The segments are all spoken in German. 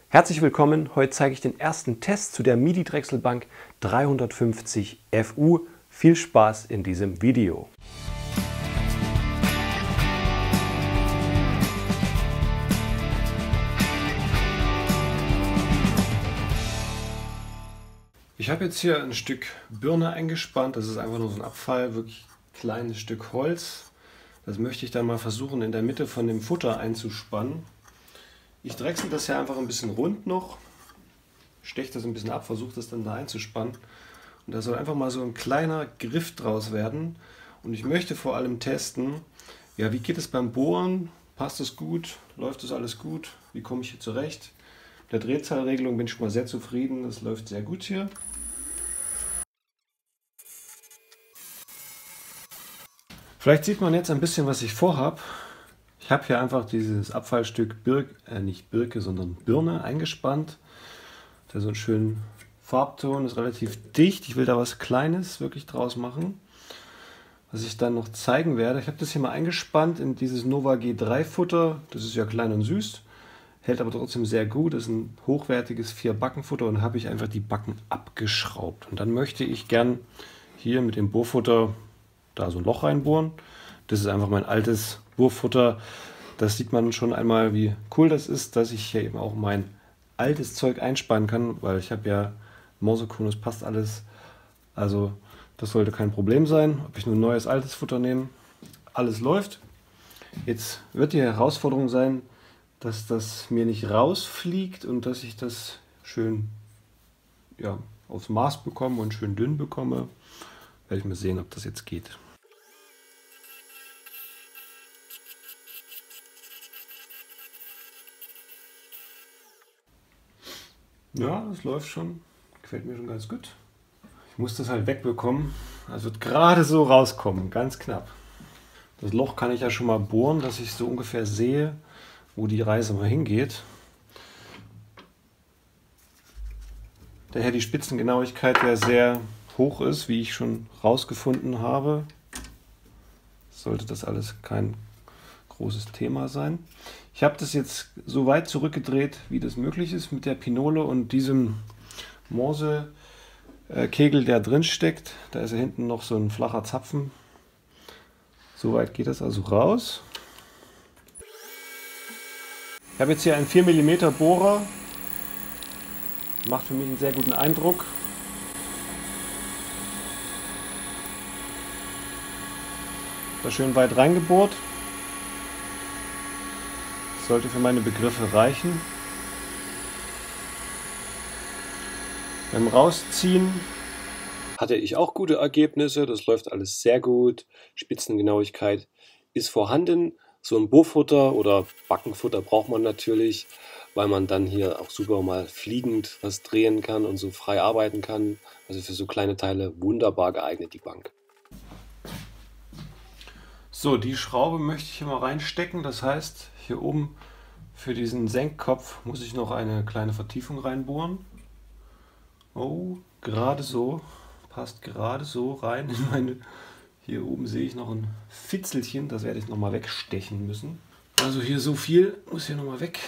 Herzlich willkommen, heute zeige ich den ersten Test zu der MIDI-Drechselbank 350 FU. Viel Spaß in diesem Video. Ich habe jetzt hier ein Stück Birne eingespannt, das ist einfach nur so ein Abfall, wirklich kleines Stück Holz. Das möchte ich dann mal versuchen in der Mitte von dem Futter einzuspannen. Ich drechsel das ja einfach ein bisschen rund noch, steche das ein bisschen ab, versuche das dann da einzuspannen. Und da soll einfach mal so ein kleiner Griff draus werden. Und ich möchte vor allem testen, ja, wie geht es beim Bohren? Passt es gut? Läuft das alles gut? Wie komme ich hier zurecht? Mit der Drehzahlregelung bin ich schon mal sehr zufrieden, das läuft sehr gut hier. Vielleicht sieht man jetzt ein bisschen, was ich vorhabe. Ich habe hier einfach dieses Abfallstück nicht Birke, sondern Birne eingespannt. Der hat so einen schönen Farbton, ist relativ dicht. Ich will da was Kleines wirklich draus machen, was ich dann noch zeigen werde. Ich habe das hier mal eingespannt in dieses Nova G3 Futter. Das ist ja klein und süß, hält aber trotzdem sehr gut. Das ist ein hochwertiges 4-Backen-Futter und habe ich einfach die Backen abgeschraubt. Und dann möchte ich gern hier mit dem Bohrfutter da so ein Loch reinbohren. Das ist einfach mein altes Bohrfutter. Das sieht man schon einmal, wie cool das ist, dass ich hier eben auch mein altes Zeug einspannen kann, weil ich habe ja Morsekonus, passt alles. Also das sollte kein Problem sein, ob ich nur ein neues, altes Futter nehme. Alles läuft. Jetzt wird die Herausforderung sein, dass das mir nicht rausfliegt und dass ich das schön aufs Maß bekomme und schön dünn bekomme. Werde ich mal sehen, ob das jetzt geht. Ja, das läuft schon. Gefällt mir schon ganz gut. Ich muss das halt wegbekommen. Also wird gerade so rauskommen, ganz knapp. Das Loch kann ich ja schon mal bohren, dass ich so ungefähr sehe, wo die Reise mal hingeht. Daher die Spitzengenauigkeit ja sehr hoch ist, wie ich schon rausgefunden habe. Sollte das alles kein großes Thema sein. Ich habe das jetzt so weit zurückgedreht, wie das möglich ist, mit der Pinole und diesem Morse-Kegel, der drin steckt. Da ist ja hinten noch so ein flacher Zapfen. So weit geht das also raus. Ich habe jetzt hier einen 4 mm Bohrer. Macht für mich einen sehr guten Eindruck. Da schön weit reingebohrt. Sollte für meine Begriffe reichen. Beim Rausziehen hatte ich auch gute Ergebnisse. Das läuft alles sehr gut. Spitzengenauigkeit ist vorhanden. So ein Bohrfutter oder Backenfutter braucht man natürlich, weil man dann hier auch super mal fliegend was drehen kann und so frei arbeiten kann. Also für so kleine Teile wunderbar geeignet, die Bank. So, die Schraube möchte ich hier mal reinstecken. Das heißt, hier oben für diesen Senkkopf muss ich noch eine kleine Vertiefung reinbohren. Oh, gerade so. Passt gerade so rein in meine... Hier oben sehe ich noch ein Fitzelchen. Das werde ich nochmal wegstechen müssen. Also hier so viel muss hier nochmal weg.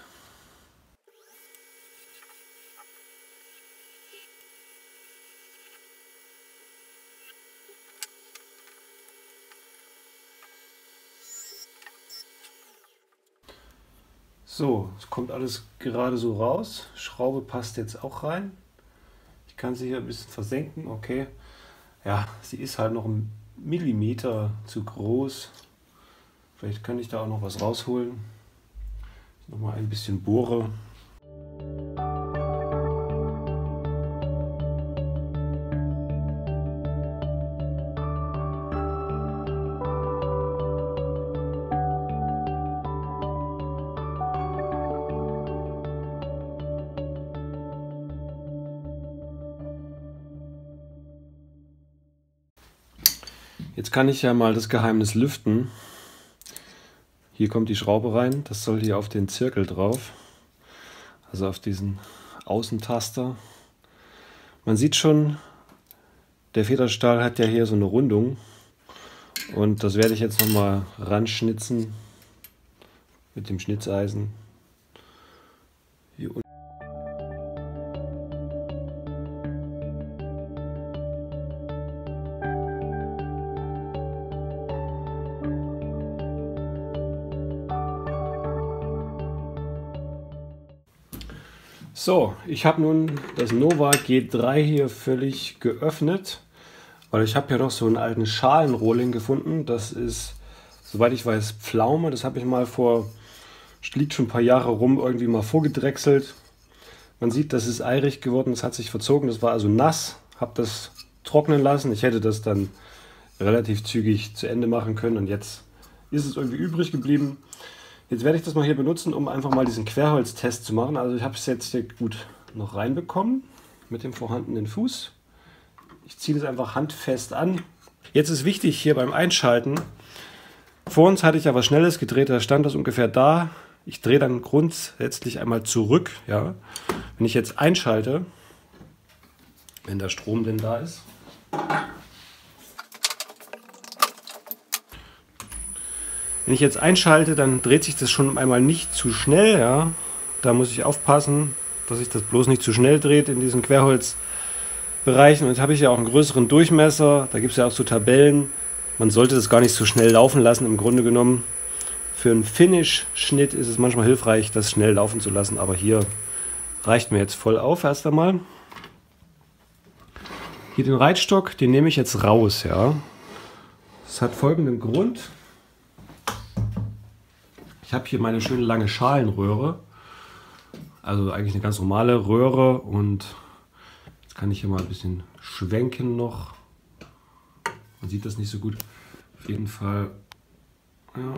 So, es kommt alles gerade so raus. Schraube passt jetzt auch rein. Ich kann sie hier ein bisschen versenken, okay. Ja, sie ist halt noch einen Millimeter zu groß. Vielleicht kann ich da auch noch was rausholen. Nochmal ein bisschen bohre. Jetzt kann ich ja mal das Geheimnis lüften. Hier kommt die Schraube rein, das soll hier auf den Zirkel drauf, also auf diesen Außentaster. Man sieht schon, der Federstahl hat ja hier so eine Rundung und das werde ich jetzt nochmal ranschnitzen mit dem Schnitzeisen. Hier unten. So, ich habe nun das Nova G3 hier völlig geöffnet, weil ich habe ja noch so einen alten Schalenrohling gefunden. Das ist, soweit ich weiß, Pflaume. Das habe ich mal liegt schon ein paar Jahre rum, irgendwie mal vorgedrechselt. Man sieht, das ist eirig geworden, das hat sich verzogen, das war also nass. Habe das trocknen lassen. Ich hätte das dann relativ zügig zu Ende machen können und jetzt ist es irgendwie übrig geblieben. Jetzt werde ich das mal hier benutzen, um einfach mal diesen Querholztest zu machen. Also ich habe es jetzt hier gut noch reinbekommen mit dem vorhandenen Fuß. Ich ziehe das einfach handfest an. Jetzt ist wichtig hier beim Einschalten. Vor uns hatte ich ja was Schnelles gedreht, da stand das ungefähr da. Ich drehe dann grundsätzlich einmal zurück. Ja. Wenn ich jetzt einschalte, wenn der Strom denn da ist, wenn ich jetzt einschalte, dann dreht sich das schon einmal nicht zu schnell. Ja. Da muss ich aufpassen, dass sich das bloß nicht zu schnell dreht in diesen Querholzbereichen. Und jetzt habe ich ja auch einen größeren Durchmesser. Da gibt es ja auch so Tabellen. Man sollte das gar nicht so schnell laufen lassen, im Grunde genommen. Für einen Finish-Schnitt ist es manchmal hilfreich, das schnell laufen zu lassen. Aber hier reicht mir jetzt voll auf erst einmal. Hier den Reitstock, den nehme ich jetzt raus. Ja. Das hat folgenden Grund. Ich habe hier meine schöne lange Schalenröhre. Also eigentlich eine ganz normale Röhre. Und jetzt kann ich hier mal ein bisschen schwenken noch. Man sieht das nicht so gut. Auf jeden Fall ja,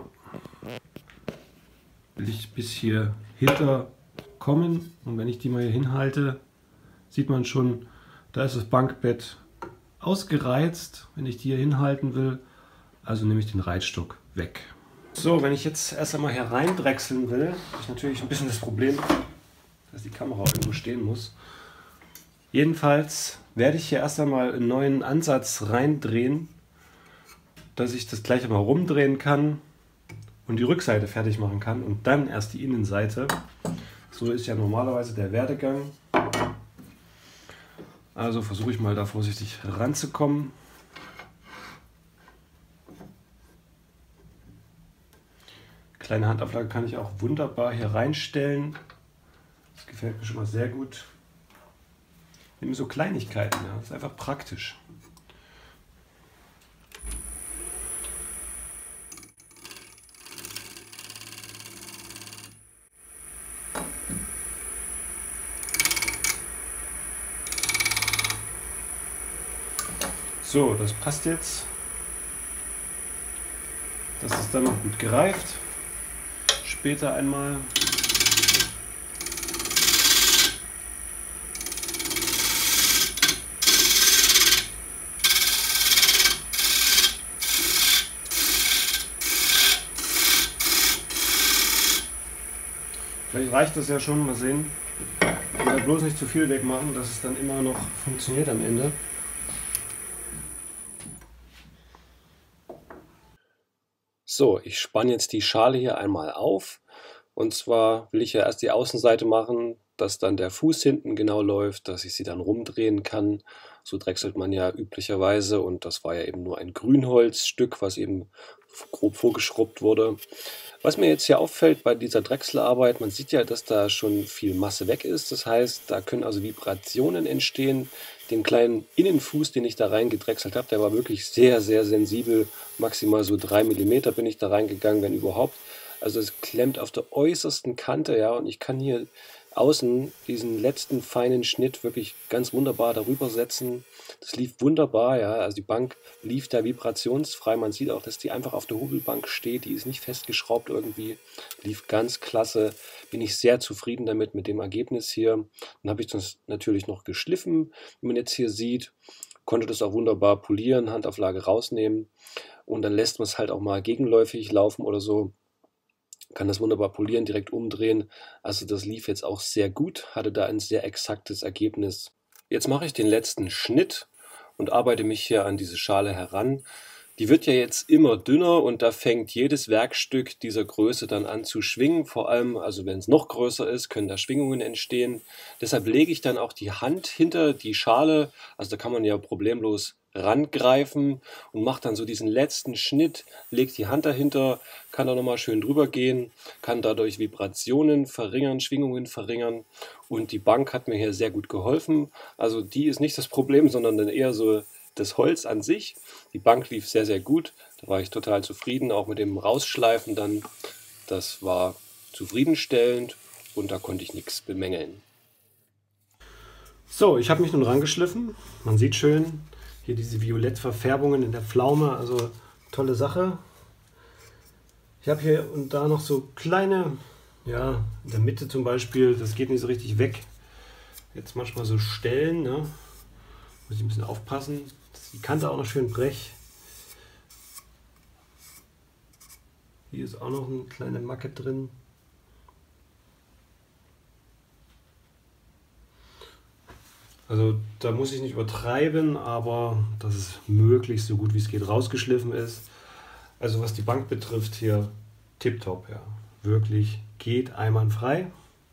will ich bis hier hinter kommen. Und wenn ich die mal hier hinhalte, sieht man schon, da ist das Bankbett ausgereizt, wenn ich die hier hinhalten will. Also nehme ich den Reitstock weg. So, wenn ich jetzt erst einmal hier rein drechseln will, habe ich natürlich ein bisschen das Problem, dass die Kamera irgendwo stehen muss. Jedenfalls werde ich hier erst einmal einen neuen Ansatz reindrehen, dass ich das gleich einmal rumdrehen kann und die Rückseite fertig machen kann und dann erst die Innenseite. So ist ja normalerweise der Werdegang. Also versuche ich mal da vorsichtig ranzukommen. Kleine Handauflage kann ich auch wunderbar hier reinstellen. Das gefällt mir schon mal sehr gut. Ich nehme so Kleinigkeiten, ja. Das ist einfach praktisch. So, das passt jetzt. Das ist dann noch gut gereift. Später einmal. Vielleicht reicht das ja schon, mal sehen. Aber bloß nicht zu viel wegmachen, dass es dann immer noch funktioniert am Ende. So, ich spanne jetzt die Schale hier einmal auf. Und zwar will ich ja erst die Außenseite machen, dass dann der Fuß hinten genau läuft, dass ich sie dann rumdrehen kann. So drechselt man ja üblicherweise und das war ja eben nur ein Grünholzstück, was eben grob vorgeschrubbt wurde. Was mir jetzt hier auffällt bei dieser Drechselarbeit, man sieht ja, dass da schon viel Masse weg ist. Das heißt, da können also Vibrationen entstehen. Den kleinen Innenfuß, den ich da reingedrechselt habe, der war wirklich sehr, sehr sensibel. Maximal so 3 mm bin ich da reingegangen, wenn überhaupt. Also es klemmt auf der äußersten Kante, ja, und ich kann hier außen diesen letzten feinen Schnitt wirklich ganz wunderbar darüber setzen. Das lief wunderbar, ja, also die Bank lief da vibrationsfrei. Man sieht auch, dass die einfach auf der Hobelbank steht, die ist nicht festgeschraubt irgendwie, lief ganz klasse. Bin ich sehr zufrieden damit, mit dem Ergebnis hier. Dann habe ich das natürlich noch geschliffen, wie man jetzt hier sieht. Konnte das auch wunderbar polieren, Handauflage rausnehmen und dann lässt man es halt auch mal gegenläufig laufen oder so. Kann das wunderbar polieren, direkt umdrehen. Also das lief jetzt auch sehr gut, hatte da ein sehr exaktes Ergebnis. Jetzt mache ich den letzten Schnitt und arbeite mich hier an diese Schale heran. Die wird ja jetzt immer dünner und da fängt jedes Werkstück dieser Größe dann an zu schwingen. Vor allem, also wenn es noch größer ist, können da Schwingungen entstehen. Deshalb lege ich dann auch die Hand hinter die Schale. Also da kann man ja problemlos rangreifen und macht dann so diesen letzten Schnitt, legt die Hand dahinter, kann da nochmal schön drüber gehen, kann dadurch Vibrationen verringern, Schwingungen verringern und die Bank hat mir hier sehr gut geholfen. Also die ist nicht das Problem, sondern dann eher so das Holz an sich. Die Bank lief sehr, sehr gut, da war ich total zufrieden, auch mit dem Rausschleifen dann, das war zufriedenstellend und da konnte ich nichts bemängeln. So, ich habe mich nun rangeschliffen. Man sieht schön hier diese Violettverfärbungen in der Pflaume, also tolle Sache. Ich habe hier und da noch so kleine, ja, in der Mitte zum Beispiel, das geht nicht so richtig weg. Jetzt manchmal so Stellen, ne? Muss ich ein bisschen aufpassen, dass die Kante auch noch schön brech. Hier ist auch noch eine kleine Macke drin. Also da muss ich nicht übertreiben, aber dass es möglichst so gut wie es geht rausgeschliffen ist. Also was die Bank betrifft hier tipptopp, ja. Wirklich geht einwandfrei.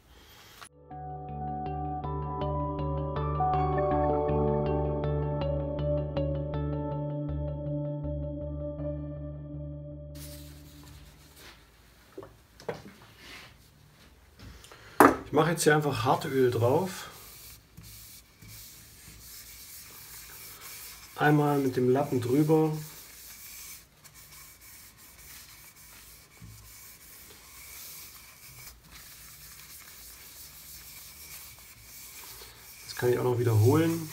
Ich mache jetzt hier einfach Hartöl drauf. Einmal mit dem Lappen drüber. Das kann ich auch noch wiederholen.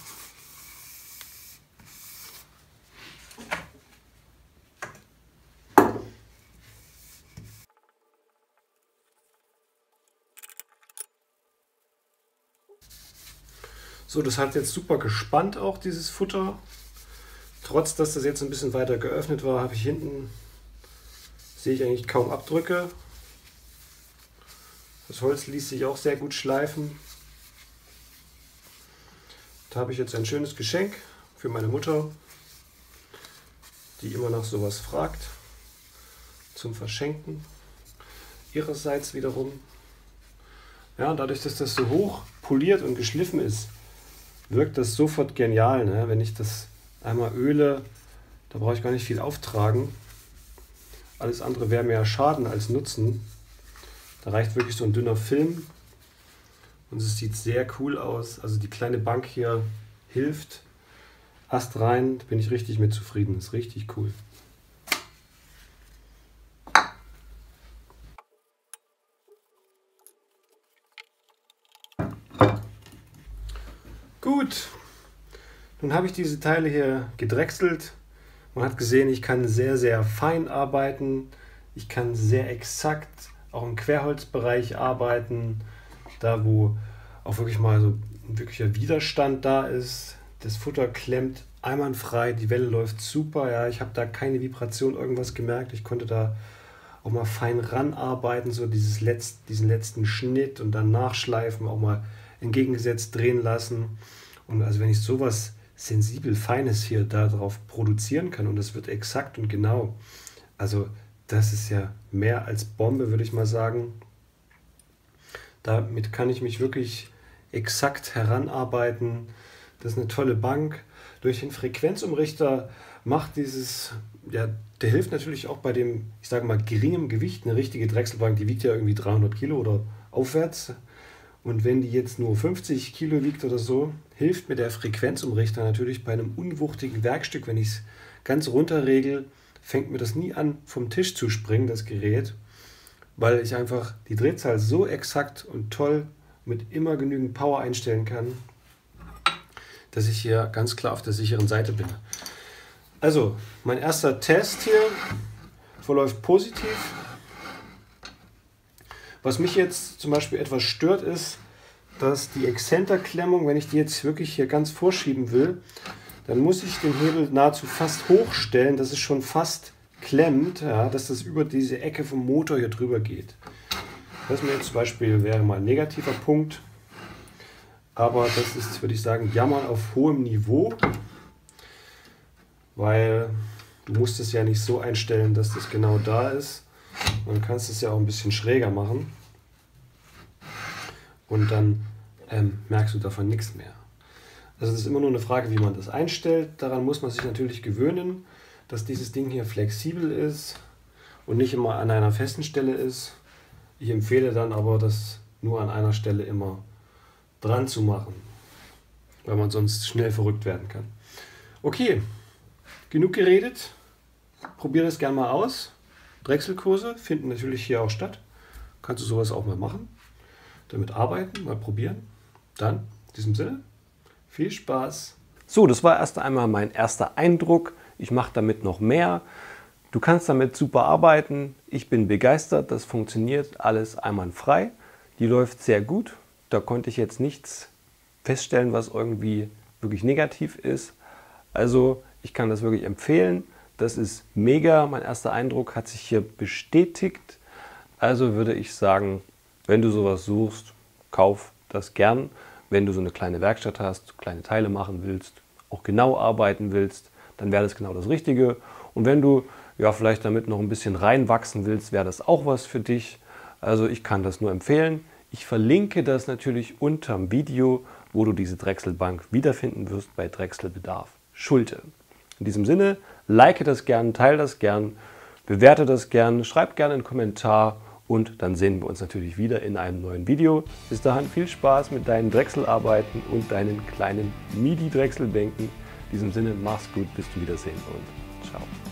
So, das hat jetzt super gespannt auch dieses Futter. Trotz, dass das jetzt ein bisschen weiter geöffnet war, habe ich hinten, sehe ich eigentlich kaum Abdrücke. Das Holz ließ sich auch sehr gut schleifen. Da habe ich jetzt ein schönes Geschenk für meine Mutter, die immer nach sowas fragt, zum Verschenken. Ihrerseits wiederum, ja, dadurch, dass das so hoch poliert und geschliffen ist, wirkt das sofort genial, ne? Wenn ich das einmal öle, da brauche ich gar nicht viel auftragen. Alles andere wäre mehr Schaden als Nutzen. Da reicht wirklich so ein dünner Film und es sieht sehr cool aus. Also die kleine Bank hier hilft. Ast rein, bin ich richtig mit zufrieden. Ist richtig cool. Gut. Nun habe ich diese Teile hier gedrechselt. Man hat gesehen, ich kann sehr, sehr fein arbeiten. Ich kann sehr exakt auch im Querholzbereich arbeiten. Da, wo auch wirklich mal so ein wirklicher Widerstand da ist. Das Futter klemmt einwandfrei, die Welle läuft super. Ja, ich habe da keine Vibration irgendwas gemerkt. Ich konnte da auch mal fein ranarbeiten, so diesen letzten Schnitt und dann nachschleifen, auch mal entgegengesetzt drehen lassen. Und also wenn ich sowas sensibel Feines hier darauf produzieren kann und das wird exakt und genau, also das ist ja mehr als Bombe, würde ich mal sagen. Damit kann ich mich wirklich exakt heranarbeiten. Das ist eine tolle Bank. Durch den Frequenzumrichter macht dieses, ja, der hilft natürlich auch bei dem, ich sage mal, geringem Gewicht. Eine richtige Drechselbank, die wiegt ja irgendwie 300 Kilo oder aufwärts. Und wenn die jetzt nur 50 Kilo wiegt oder so, hilft mir der Frequenzumrichter natürlich bei einem unwuchtigen Werkstück, wenn ich es ganz runter regel, fängt mir das nie an, vom Tisch zu springen, das Gerät, weil ich einfach die Drehzahl so exakt und toll mit immer genügend Power einstellen kann, dass ich hier ganz klar auf der sicheren Seite bin. Also, mein erster Test hier verläuft positiv. Was mich jetzt zum Beispiel etwas stört, ist, dass die Exzenterklemmung, wenn ich die jetzt wirklich hier ganz vorschieben will, dann muss ich den Hebel nahezu fast hochstellen, dass es schon fast klemmt, ja, dass das über diese Ecke vom Motor hier drüber geht. Das mir jetzt zum Beispiel wäre mal ein negativer Punkt, aber das ist, würde ich sagen, Jammern auf hohem Niveau, weil du musst es ja nicht so einstellen, dass das genau da ist. Man kann es ja auch ein bisschen schräger machen und dann merkst du davon nichts mehr. Also das ist immer nur eine Frage, wie man das einstellt. Daran muss man sich natürlich gewöhnen, dass dieses Ding hier flexibel ist und nicht immer an einer festen Stelle ist. Ich empfehle dann aber, das nur an einer Stelle immer dran zu machen, weil man sonst schnell verrückt werden kann. Okay, genug geredet. Probier das gerne mal aus. Drechselkurse finden natürlich hier auch statt. Kannst du sowas auch mal machen. Damit arbeiten, mal probieren. Dann, in diesem Sinne, viel Spaß. So, das war erst einmal mein erster Eindruck. Ich mache damit noch mehr. Du kannst damit super arbeiten. Ich bin begeistert. Das funktioniert alles einwandfrei. Die läuft sehr gut. Da konnte ich jetzt nichts feststellen, was irgendwie wirklich negativ ist. Also ich kann das wirklich empfehlen. Das ist mega. Mein erster Eindruck hat sich hier bestätigt. Also würde ich sagen, wenn du sowas suchst, kauf das gern. Wenn du so eine kleine Werkstatt hast, kleine Teile machen willst, auch genau arbeiten willst, dann wäre das genau das Richtige. Und wenn du ja vielleicht damit noch ein bisschen reinwachsen willst, wäre das auch was für dich. Also ich kann das nur empfehlen. Ich verlinke das natürlich unterm Video, wo du diese Drechselbank wiederfinden wirst bei Drechselbedarf Schulte. In diesem Sinne, like das gern, teile das gern, bewerte das gern, schreib gerne einen Kommentar und dann sehen wir uns natürlich wieder in einem neuen Video. Bis dahin viel Spaß mit deinen Drechselarbeiten und deinen kleinen MIDI-Drechselbänken. In diesem Sinne, mach's gut, bis zum Wiedersehen und ciao.